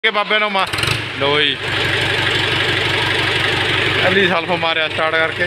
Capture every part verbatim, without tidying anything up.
के बाबे नो मार लो जी अली सल्फ मारिया स्टार्ट करके।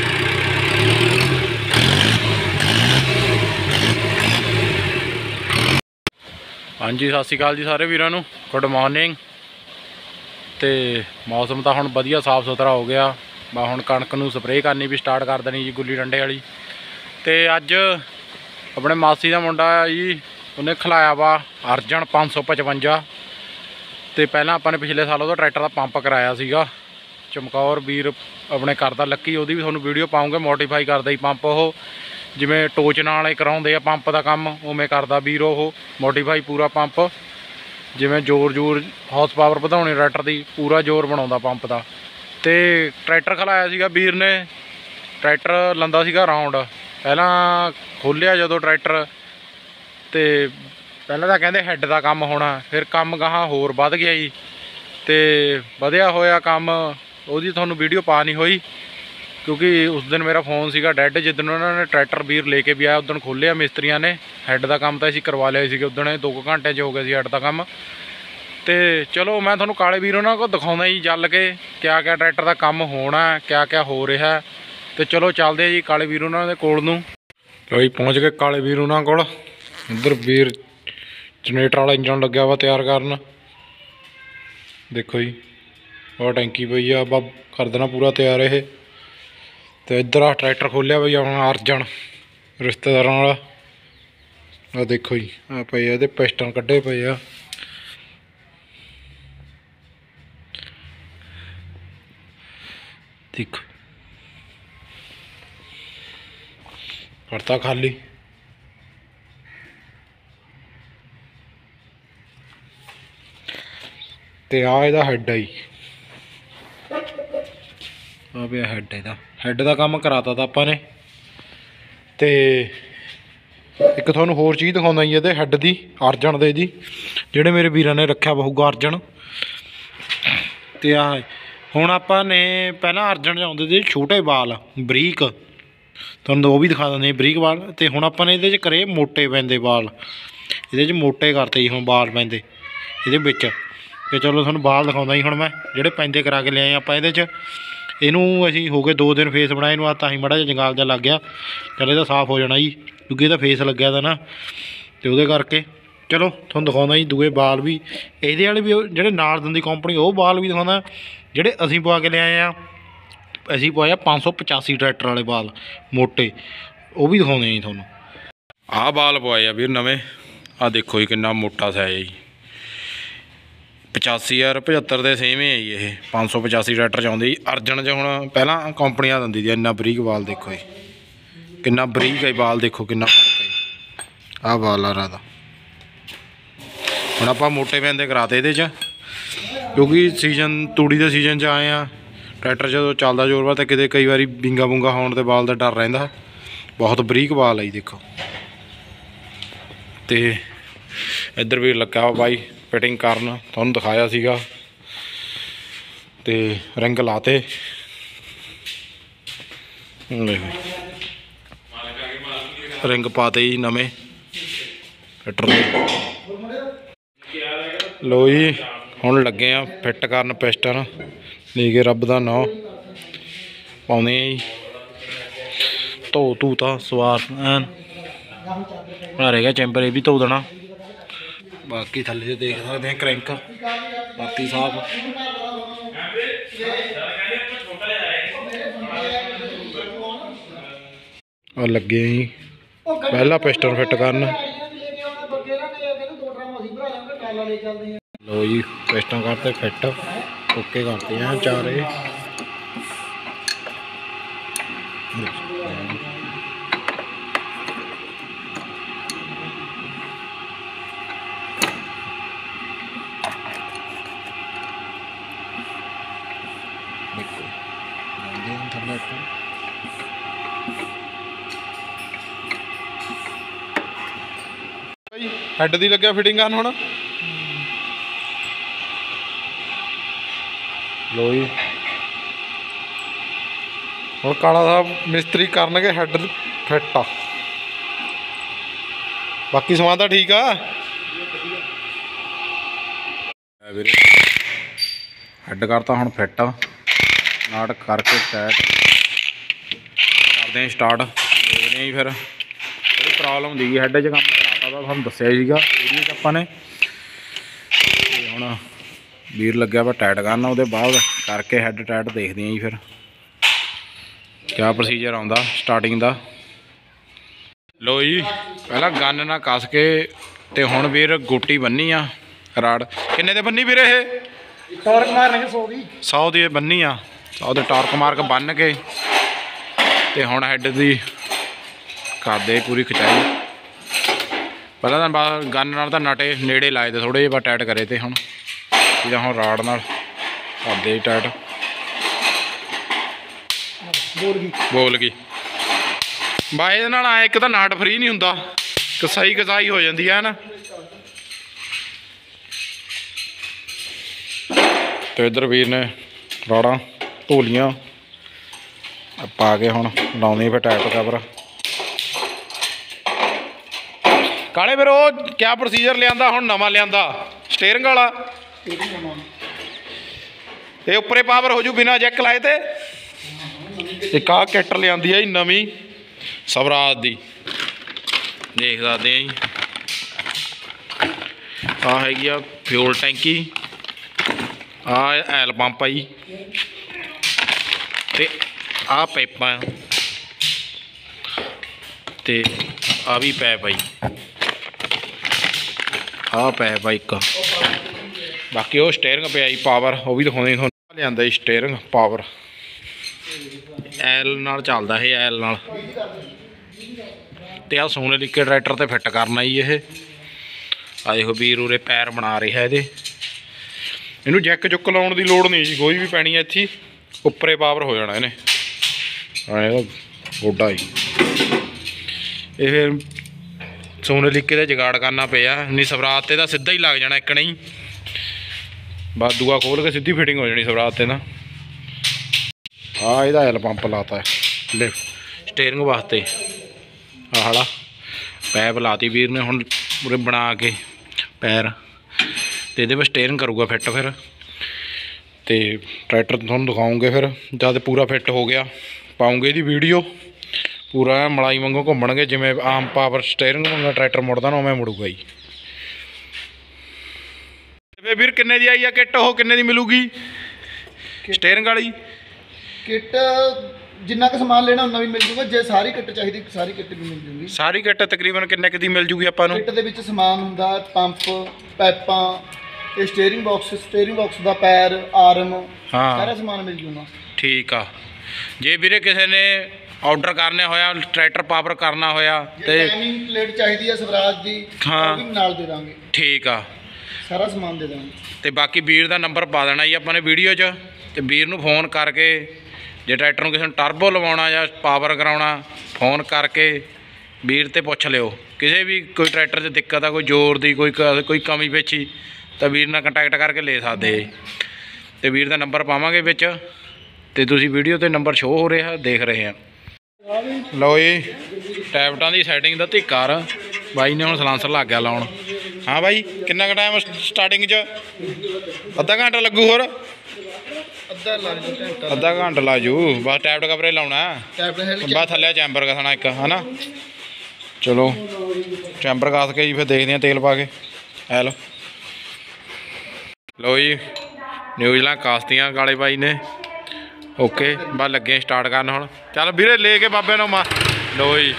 हाँ जी सत श्री अकाल जी सारे वीरां नूं गुड मॉर्निंग। तो मौसम तो हुण वधिया साफ सुथरा हो गया। मैं हुण कणक नूं स्प्रे करनी भी स्टार्ट कर देनी जी गुल्ली डंडे वाली। तो अज अपने मासी का मुंडा जी उन्हें खिलाया वा अर्जन पाँच सौ पचवंजा। तो पहला अपने पिछले साल वो ट्रैक्टर का पंप कराया सीगा चमकौर वीर अपने करदा लक्की वो भी थोड़ा वीडियो पाऊँगे। मोडिफाई करदा ही पंप वो जिमें टोच नाल कराउंदे आ पंप का काम उवें करदा वीर वो मोडिफाई पूरा पंप जिमें जोर जोर हॉर्स पावर वधाउणी ट्रैक्टर की पूरा जोर बनाउंदा पंप का। तो ट्रैक्टर खिलाया सीगा वीर ने। ट्रैक्टर लंदा सीगा राउंड पहला खोलिया जो ट्रैक्टर तो पहले तो कहते हैड का काम होना फिर काम गाहां होर वध गया जी। तो वधिया होया काम उसदी तुहानूं वीडियो पा नहीं हुई क्योंकि उस दिन मेरा फोन सीगा डैड। जिस दिन उन्होंने ट्रैक्टर वीर लेके भी आया उस दिन खोलिया मिस्त्रियों ने हैड का काम तो असीं करवा लिया सीगे। उस दिन दो घंटे हो गए सी हैड का काम। तो चलो मैं तुहानूं काले वीर उन्होंने को दिखाउंदा जी जल के क्या क्या ट्रैक्टर का काम होना क्या क्या हो रहा है। तो चलो चलते हैं जी काले वीर उन्होंने कोल नूं। लो जी पहुँच गए काले वीर उन्होंने कोल। इधर वीर जनरेटर वाला इंजन लग्या वा तैयार करन। देखो जी और टैंकी पई आ बा कर देना पूरा तैयार ये। तो इधर आ ट्रैक्टर खोलिया बई अपना अर्जन रिश्तेदारों वाला। आ देखो जी आ पे ये पिस्टन कड्ढे पे आ। देखो करता खाली। तो आ इहदा हैड है जी आ पे हैड इहदा हैड का काम कराता था आपां ने। तो एक तुहानूं होर चीज़ दिखाउंदा जी इहदे हैड दी अर्जन दे जी जिहड़े मेरे वीरां ने रखिया होऊगा अर्जन। तो आ हुण आपां ने पहलां अर्जन च आउंदे सी छोटे बाल बरीक तुहानूं वो भी दिखा दिंदे बरीक बाल। तो हुण आपां ने इहदे च करे मोटे पैंदे बाल इहदे च मोटे करते जी हुण बाल पैंदे इहदे विच। तो चलो तुहानूं बाल दिखाउंदा जी हुण मैं जिहड़े पैंदे करा के लिआए आपां इहदे च। इनू असीं हो गए दो दिन फेस बनाए नूं तां ही माड़ा जिहा जंगाल जिहा लग गया। चल इहदा साफ हो जाना जी क्योंकि इहदा फेस लग्या था ना तो उहदे करके। चलो तुहानूं दिखाउंदा जी दूए बाल भी इहदे वाले भी जिहड़े नाल दिंदी कंपनी वो बाल भी दिखाउंदा जिहड़े असीं पवा के लिआए आ। असीं पवाए पाँच सौ पचासी ट्रैक्टर वाले बाल मोटे वो भी दिखाउंदे जी तुहानूं। आह बाल पवाए आ वीर नवें। आ देखो जी किन्ना मोटा साइज जी पचासी यार पचहत्तर के सेम ही है जी। ये पाँच सौ पचासी ट्रैक्टर चाहते जी अर्जन च। हुण पहला कंपनियां दिंदी थी इन्ना बरीक बाल देखो जी किन्ना बरीक है बाल देखो किन्ना फर्क है। आ बाल आ रहा हुण आपां मोटे पैंदे कराते इहदे च क्योंकि सीजन तूड़ी के सीजन च आए हैं। ट्रैक्टर जो चलदा जोर वा तो किते कई बार बिंगा बुंगा होने के बाल का डर रहिंदा। बहुत बरीक बाल है जी देखो। तो इधर भी लगा वा बाई फिटिंग करन तुहानूं दिखाया सीगा। तो रिंग लाते रिंग पाते जी नवें ट्रैक्टर दे। लो जी हुण लगे आ फिट करन पिस्टन लेके रब दा नां पाउंदे जी धो धू तो सवार ऐन रह गया चैंबर ये भी धो देना। बाकी थल्ले से देख सकते हैं क्रैंक बाकी साफ। और लगे जी पहला पिस्टन फिट करन। लो जी पिस्टन करते फिट ओके करते हैं चारे। हैड दी लग्या फिटिंग करन हुण। लो जी हुण काला साहब मिस्त्री करनगे हैड फिट आ। बाकी समान तो ठीक आ। ਵੀਰੇ ਹੈਡ ਕਰਤਾ ਹੁਣ ਫਿੱਟ ਨਾਟ ਕਰਕੇ ਟਾਈਟ ਕਰਦੇ ਹਾਂ ਸਟਾਰਟ। ਦੇਖਦੇ ਹਾਂ ਜੀ ਫਿਰ ਥੋੜੀ ਪ੍ਰੋਬਲਮ ਦੀ ਹੈਡ 'ਚ ਕੰਮ ਕਰਾਤਾ ਤਾਂ ਤੁਹਾਨੂੰ ਦੱਸਿਆ ਸੀਗਾ ਵੀਡੀਓ 'ਚ ਆਪਾਂ ਨੇ। ਤੇ ਹੁਣ ਵੀਰ ਲੱਗਿਆ ਵਾ ਟਾਈਟ ਕਰਨ, ਉਹਦੇ ਬਾਅਦ ਕਰਕੇ ਹੈਡ ਟਾਈਟ ਦੇਖਦੇ ਹਾਂ ਜੀ ਫਿਰ ਕਿਆ ਪ੍ਰੋਸੀਜਰ ਆਉਂਦਾ ਸਟਾਰਟਿੰਗ ਦਾ। ਲੋ ਜੀ ਪਹਿਲਾਂ ਗੰਨ ਨਾਲ ਕੱਸ ਕੇ ਤੇ ਹੁਣ ਵੀਰ ਗੋਟੀ ਬੰਨੀ ਆ ਰਾੜ। ਕਿੰਨੇ ਦੇ ਬੰਨੀ ਵੀਰ ਇਹ? ਟਾਰਕ ਮਾਰਨਗੇ ਸੌ ਦੀ ਸੌ ਦੀ ਬੰਨੀ ਆ। ਸੌ ਦੇ ਟਾਰਕ ਮਾਰਕ ਬੰਨ ਕੇ ਤੇ ਹੁਣ ਹੈਡ ਦੀ ਕਰਦੇ ਪੂਰੀ ਖਿਚਾਈ। ਪਹਿਲਾਂ ਤਾਂ ਬਸ ਗੰਨ ਨਾਲ ਤਾਂ ਨਟੇ ਨੇੜੇ ਲਾਏ ਤੇ ਥੋੜ੍ਹੇ ਜਿਹੇ ਬਸ ਟਾਈਟ ਕਰੇ ਤੇ ਹੁਣ ਇਹਦਾ ਹੁਣ ਰਾੜ ਨਾਲ ਕਰਦੇ ਟਾਈਟ। ਬੋਲ ਗਈ ਬੋਲ ਗਈ ਬਾ ਇਹਦੇ ਨਾਲ ਆਏ ਇੱਕ ਤਾਂ ਨਾਟ ਫਰੀ ਨਹੀਂ ਹੁੰਦਾ, ਕਸਾਈ ਕਸਾਈ ਹੋ ਜਾਂਦੀ ਹੈ ਨਾ। ਤੇ ਇੱਧਰ ਵੀਰ ਨੇ ਰਾੜਾਂ ਢੋਲੀਆਂ ਪਾ ਕੇ ਹੁਣ ਲਾਉਂਦੇ ਫਿਰ ਟਾਇਰ ਕਵਰ। ਕਾਲੇ ਫਿਰ ਉਹ ਕਿਆ ਪ੍ਰੋਸੀਜਰ ਲਿਆਂਦਾ ਹੁਣ ਨਵਾਂ ਲਿਆਂਦਾ ਸਟੀਅਰਿੰਗ ਵਾਲਾ? ਇਹ ਉੱਪਰੇ ਪਾਵਰ ਹੋ ਜੂ ਬਿਨਾਂ ਜੈਕ ਲਾਏ ਤੇ? ਇੱਕ ਆਹ ਕਿੱਟ ਲਿਆਂਦੀ ਹੈ ਜੀ ਨਵੀਂ ਸਵਰਾਜ ਦੀ, ਦੇਖ ਸਕਦੇ ਆ ਜੀ। ਆਹ ਹੈਗੀ ਆ ਫਿਊਲ ਟੈਂਕੀ, ਆਹ ਐਲ ਪੰਪ ਆ ਜੀ, ਤੇ ਆਹ ਪਾਈਪਾਂ ਤੇ ਆ ਵੀ ਪੈਪ ਆ ਜੀ। ਆਹ ਪੈਪ ਆ ਇੱਕ, ਬਾਕੀ ਉਹ ਸਟੀਅਰਿੰਗ ਪਿਆ ਜੀ ਪਾਵਰ, ਉਹ ਵੀ ਦਿਖਾਉਂਦੇ ਤੁਹਾਨੂੰ। ਲਿਆਂਦਾ ਜੀ ਸਟੀਅਰਿੰਗ ਪਾਵਰ, ਐਲ ਨਾਲ ਚੱਲਦਾ ਇਹ, ਐਲ ਨਾਲ। ਤੇ ਆਹ ਸੋਨਾਲੀਕਾ ਟਰੈਕਟਰ ਤੇ ਫਿੱਟ ਕਰਨਾ ਜੀ ਇਹ। ਆ ਦੇਖੋ ਵੀਰ ਉਰੇ ਪੈਰ ਬਣਾ ਰਿਹਾ ਇਹਦੇ। ਇਹਨੂੰ ਜੈਕ ਚੁੱਕ ਲਾਉਣ ਦੀ ਲੋੜ ਨਹੀਂ ਜੀ ਕੋਈ ਵੀ ਪੈਣੀ ਹੈ ਇੱਥੇ, ਉੱਪਰੇ ਪਾਵਰ ਹੋ ਜਾਣਾ ਇਹਨੇ। ਇਹਦਾ ਗੋਡਾ ਜੀ ਇਹ ਫਿਰ ਸੋਨਾਲੀਕੇ ਦਾ ਜੁਗਾੜ ਕਰਨਾ ਪਿਆ, ਨਹੀਂ ਸਵਰਾਜ ਤੇ ਤਾਂ ਸਿੱਧਾ ਹੀ ਲੱਗ ਜਾਣਾ ਇੱਕ ਨਹੀਂ, ਬਸ ਦੂਆ ਖੋਲ ਕੇ ਸਿੱਧੀ ਫਿਟਿੰਗ ਹੋ ਜਾਣੀ ਸਵਰਾਜ ਤੇ ਨਾ। ਆਹ ਇਹਦਾ ਐਲ ਪੰਪ ਲਾਤਾ ਲਿਫਟ ਸਟੀਅਰਿੰਗ ਵਾਸਤੇ। ਆਹ ਵਾਲਾ ਪੈਪ ਲਾਤੀ ਵੀਰ ਨੇ ਹੁਣ ਪੂਰੇ ਬਣਾ ਕੇ ਪੈਰ, ਤੇ ਇਹਦੇ ਵਿੱਚ ਸਟੀਅਰਿੰਗ ਕਰੂਗਾ ਫਿੱਟ। ਫਿਰ ਤੇ ਟਰੈਕਟਰ ਤੁਹਾਨੂੰ ਦਿਖਾਉਂਗੇ ਫਿਰ ਜਦ ਪੂਰਾ ਫਿੱਟ ਹੋ ਗਿਆ, ਪਾਉਂਗੇ ਇਹਦੀ ਵੀਡੀਓ। ਪੂਰਾ ਮਲਾਈ ਵਾਂਗੂ ਘੁੰਮਣਗੇ, ਜਿਵੇਂ ਆਮ ਪਾਵਰ ਸਟੀਅਰਿੰਗ ਵਾਂਗਾ ਟਰੈਕਟਰ ਮੁੜਦਾ ਨਾ ਉਵੇਂ ਮੁੜੂਗਾ ਜੀ। ਤੇ ਵੀਰ ਕਿੰਨੇ ਦੀ ਆਈ ਆ ਕਿੱਟ? ਉਹ ਕਿੰਨੇ ਦੀ ਮਿਲੂਗੀ ਸਟੀਅਰਿੰਗ ਵਾਲੀ ਕਿੱਟ? ਜਿੰਨਾ ਕੁ ਸਮਾਨ ਲੈਣਾ ਉਹਨਾਂ ਵੀ ਮਿਲ ਜੂਗਾ। ਜੇ ਸਾਰੀ ਕਿੱਟ ਚਾਹੀਦੀ ਸਾਰੀ ਕਿੱਟ ਵੀ ਮਿਲ ਜੂਗੀ। ਸਾਰੀ ਕਿੱਟ ਤਕਰੀਬਨ ਕਿੰਨੇ ਕੁ ਦੀ ਮਿਲ ਜੂਗੀ ਆਪਾਂ ਨੂੰ? ਕਿੱਟ ਦੇ ਵਿੱਚ ਸਮਾਨ ਹੁੰਦਾ ਪੰਪ, ਪਾਈਪਾਂ, ਤੇ ਸਟੀਅਰਿੰਗ ਬਾਕਸ, ਸਟੀਅਰਿੰਗ ਬਾਕਸ ਦਾ ਪੈਰ, ਆਰਮ, ਹਾਂ ਸਾਰਾ ਸਮਾਨ ਮਿਲ ਜੂਗਾ। ਠੀਕ ਆ। ਜੇ ਵੀਰੇ ਕਿਸੇ ਨੇ ਆਰਡਰ ਕਰਨਾ ਹੋਇਆ, ਟਰੈਕਟਰ ਪਾਵਰ ਕਰਨਾ ਹੋਇਆ ਤੇ ਟਾਈਮਿੰਗ ਪਲੇਟ ਚਾਹੀਦੀ ਆ ਸਵਰਾਜ ਦੀ, ਹਾਂ ਉਹ ਵੀ ਨਾਲ ਦੇ ਦਾਂਗੇ। ਠੀਕ ਆ, ਸਾਰਾ ਸਮਾਨ ਦੇ ਦਾਂਗੇ। ਤੇ ਬਾਕੀ ਵੀਰ ਦਾ ਨੰਬਰ ਪਾ ਦੇਣਾ ਜੀ ਆਪਾਂ ਨੇ ਵੀਡੀਓ 'ਚ, ਤੇ ਵੀਰ ਨੂੰ ਫੋਨ ਕਰਕੇ ਜੇ ਟਰੈਕਟਰ ਨੂੰ ਕਿਸੇ ਨੂੰ ਟਰਬੋ ਲਵਾਉਣਾ ਜਾਂ ਪਾਵਰ ਕਰਾਉਣਾ, ਫੋਨ ਕਰਕੇ ਵੀਰ ਤੇ ਪੁੱਛ ਲਿਓ। ਕਿਸੇ ਵੀ ਕੋਈ ਟਰੈਕਟਰ 'ਚ ਦਿੱਕਤ ਆ, ਕੋਈ ਜ਼ੋਰ ਦੀ, ਕੋਈ ਕੋਈ ਕਮੀ ਪੇਸ਼ੀ, ਤਾਂ ਵੀਰ ਨਾਲ ਕੰਟੈਕਟ ਕਰਕੇ ਲੈ ਸਕਦੇ। ਤੇ ਵੀਰ ਦਾ ਨੰਬਰ ਪਾਵਾਂਗੇ ਵਿੱਚ, ਤੇ ਤੁਸੀਂ ਵੀਡੀਓ 'ਤੇ ਨੰਬਰ ਸ਼ੋਅ ਹੋ ਰਿਹਾ ਦੇਖ ਰਹੇ ਆ। ਲਓ ਜੀ ਟੈਬਟਾਂ ਦੀ ਸੈਟਿੰਗ ਦਾ ਧਿਕਾਰ ਬਾਈ ਨੇ ਹੁਣ ਸਲਾਂਸਰ ਲੱਗ ਗਿਆ ਲਾਉਣ। ਹਾਂ ਬਾਈ ਕਿੰਨਾ ਕੁ ਟਾਈਮ ਸਟਾਰਟਿੰਗ 'ਚ? ਅੱਧਾ ਘੰਟਾ ਲੱਗੂ ਹੋਰ? ਅੱਧਾ ਲੱਗ ਜੂ ਘੰਟਾ। ਅੱਧਾ ਘੰਟਾ ਲੱਗ ਜੂ। ਬਸ ਟੈਬਟ ਕਵਰੇ ਲਾਉਣਾ, ਟੈਬਟ ਬਸ ਥੱਲੇ ਚੈਂਬਰ ਕਸਣਾ ਇੱਕ, ਹੈ ਨਾ। ਚਲੋ ਚੈਂਬਰ ਕਸ ਕੇ ਜੀ ਫਿਰ ਦੇਖਦੇ ਹਾਂ ਤੇਲ ਪਾ ਕੇ। ਐ ਲਓ ਲਓ ਜੀ ਨਿਊਜ਼ਲਾਂ ਕਾਸਤੀਆਂ ਕਾਲੇ ਬਾਈ ਨੇ। ਓਕੇ ਬਸ ਲੱਗੇ ਸਟਾਰਟ ਕਰਨ ਹੁਣ। ਚੱਲ ਵੀਰੇ ਲੈ ਕੇ ਬਾਬੇ ਨੂੰ ਮਾ। ਲਓ ਜੀ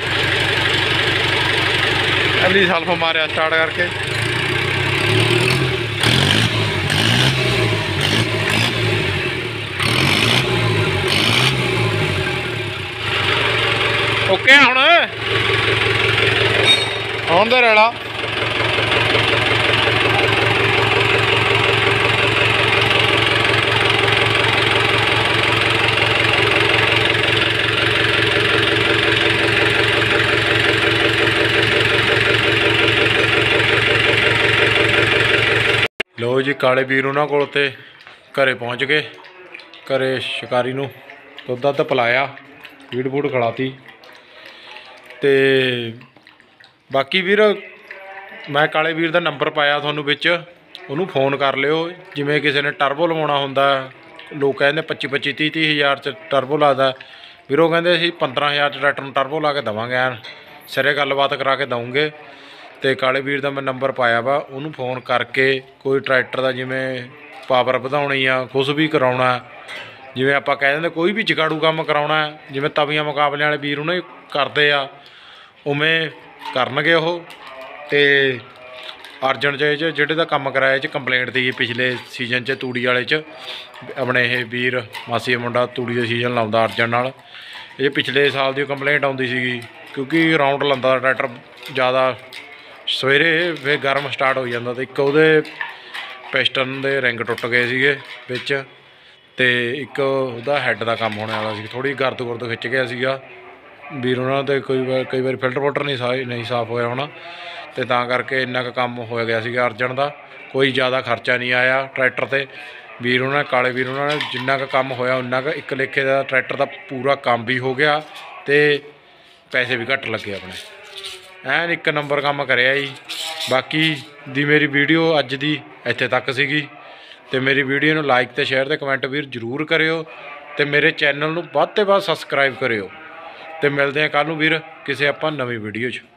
ਪਹਿਲੀ ਸਲਫ ਮਾਰਿਆ ਸਟਾਰਟ ਕਰਕੇ। ਓਕੇ ਹੁਣ ਹੁਣ ਦਾ ਰੇਲਾ ਲਓ ਜੀ ਕਾਲੇ ਵੀਰ ਉਹਨਾਂ ਕੋਲ ਤੇ ਘਰੇ ਪਹੁੰਚ ਗਏ। ਘਰੇ ਸ਼ਿਕਾਰੀ ਨੂੰ ਦੁੱਧ ਦੱਧ ਪਿਲਾਇਆ, ਫੀਡ ਫੂਡ ਖਿਲਾਤੀ। ਤੇ ਬਾਕੀ ਵੀਰ ਮੈਂ ਕਾਲੇ ਵੀਰ ਦਾ ਨੰਬਰ ਪਾਇਆ ਤੁਹਾਨੂੰ ਵਿੱਚ, ਉਹਨੂੰ ਫੋਨ ਕਰ ਲਿਓ। ਜਿਵੇਂ ਕਿਸੇ ਨੇ ਟਰਬੋ ਲਵਾਉਣਾ ਹੁੰਦਾ, ਲੋਕ ਕਹਿੰਦੇ ਪੱਚੀ ਪੱਚੀ ਤੀਹ ਤੀਹ ਹਜ਼ਾਰ 'ਚ ਟਰਬੋ ਲੱਗਦਾ, ਵੀਰ ਉਹ ਕਹਿੰਦੇ ਅਸੀਂ ਪੰਦਰਾਂ ਹਜ਼ਾਰ 'ਚ ਟਰੈਕਟਰ ਨੂੰ ਟਰਬੋ ਲਾ ਕੇ ਦੇਵਾਂਗੇ, ਐਨ ਸਿਰੇ ਗੱਲਬਾਤ ਕਰਾ ਕੇ ਦਊਂਗੇ। ਅਤੇ ਕਾਲੇ ਵੀਰ ਦਾ ਮੈਂ ਨੰਬਰ ਪਾਇਆ ਵਾ, ਉਹਨੂੰ ਫੋਨ ਕਰਕੇ ਕੋਈ ਟਰੈਕਟਰ ਦਾ ਜਿਵੇਂ ਪਾਵਰ ਵਧਾਉਣੀ ਆ, ਕੁਛ ਵੀ ਕਰਾਉਣਾ, ਜਿਵੇਂ ਆਪਾਂ ਕਹਿ ਦਿੰਦੇ ਕੋਈ ਵੀ ਜਗਾੜੂ ਕੰਮ ਕਰਾਉਣਾ, ਜਿਵੇਂ ਤਵੀਆਂ ਮੁਕਾਬਲਿਆਂ ਵਾਲੇ ਵੀਰ ਉਹਨੇ ਕਰਦੇ ਆ ਉਵੇਂ ਕਰਨਗੇ ਉਹ। ਅਤੇ ਅਰਜਨ 'ਚ ਜਿਹੜੇ ਦਾ ਕੰਮ ਕਰਾਇਆ 'ਚ ਕੰਪਲੇਂਟ ਦੀ ਪਿਛਲੇ ਸੀਜ਼ਨ 'ਚ ਤੂੜੀ ਵਾਲੇ 'ਚ ਆਪਣੇ ਇਹ ਵੀਰ ਮਾਸੀ ਮੁੰਡਾ ਤੂੜੀ ਦਾ ਸੀਜ਼ਨ ਲਾਉਂਦਾ ਅਰਜਨ ਨਾਲ, ਇਹ ਪਿਛਲੇ ਸਾਲ ਦੀ ਕੰਪਲੇਂਟ ਆਉਂਦੀ ਸੀਗੀ ਕਿਉਂਕਿ ਰਾਊਂਡ ਲਾਉਂਦਾ ਟਰੈਕਟਰ ਜ਼ਿਆਦਾ ਸਵੇਰੇ, ਫਿਰ ਗਰਮ ਸਟਾਰਟ ਹੋ ਜਾਂਦਾ। ਅਤੇ ਇੱਕ ਉਹਦੇ ਪਿਸਟਨ ਦੇ ਰਿੰਗ ਟੁੱਟ ਗਏ ਸੀਗੇ ਵਿੱਚ, ਅਤੇ ਇੱਕ ਉਹਦਾ ਹੈੱਡ ਦਾ ਕੰਮ ਹੋਣ ਵਾਲਾ ਸੀ, ਥੋੜ੍ਹੀ ਗਰਦ ਗੁਰਦ ਖਿੱਚ ਗਿਆ ਸੀਗਾ ਵੀਰ ਉਹਨਾਂ ਦੇ, ਕੋਈ ਵਾਰ ਕਈ ਵਾਰੀ ਫਿਲਟਰ ਫੁਲਟਰ ਨਹੀਂ ਸਾ ਨਹੀਂ ਸਾਫ਼ ਹੋਇਆ ਹੋਣਾ, ਅਤੇ ਤਾਂ ਕਰਕੇ ਇੰਨਾ ਕੁ ਕੰਮ ਹੋ ਗਿਆ ਸੀਗਾ ਅਰਜਨ ਦਾ। ਕੋਈ ਜ਼ਿਆਦਾ ਖਰਚਾ ਨਹੀਂ ਆਇਆ ਟਰੈਕਟਰ 'ਤੇ, ਵੀਰ ਉਹਨਾਂ ਕਾਲੇ ਵੀਰ ਉਹਨਾਂ ਨੇ ਜਿੰਨਾ ਕੁ ਕੰਮ ਹੋਇਆ ਉਨਾ ਕੁ ਇੱਕ ਲੇਖੇ ਦਾ ਟਰੈਕਟਰ ਦਾ ਪੂਰਾ ਕੰਮ ਵੀ ਹੋ ਗਿਆ ਅਤੇ ਪੈਸੇ ਵੀ ਘੱਟ ਲੱਗੇ ਆਪਣੇ, ਐਨ ਇੱਕ ਨੰਬਰ ਕੰਮ ਕਰਿਆ ਜੀ। ਬਾਕੀ ਦੀ ਮੇਰੀ ਵੀਡੀਓ ਅੱਜ ਦੀ ਇੱਥੇ ਤੱਕ ਸੀਗੀ, ਅਤੇ ਮੇਰੀ ਵੀਡੀਓ ਨੂੰ ਲਾਈਕ ਅਤੇ ਸ਼ੇਅਰ ਅਤੇ ਕਮੈਂਟ ਵੀਰ ਜ਼ਰੂਰ ਕਰਿਓ, ਅਤੇ ਮੇਰੇ ਚੈਨਲ ਨੂੰ ਵੱਧ ਤੋਂ ਵੱਧ ਸਬਸਕ੍ਰਾਈਬ ਕਰਿਓ, ਅਤੇ ਮਿਲਦੇ ਹਾਂ ਕੱਲ੍ਹ ਨੂੰ ਵੀਰ ਕਿਸੇ ਆਪਾਂ ਨਵੀਂ ਵੀਡੀਓ 'ਚ।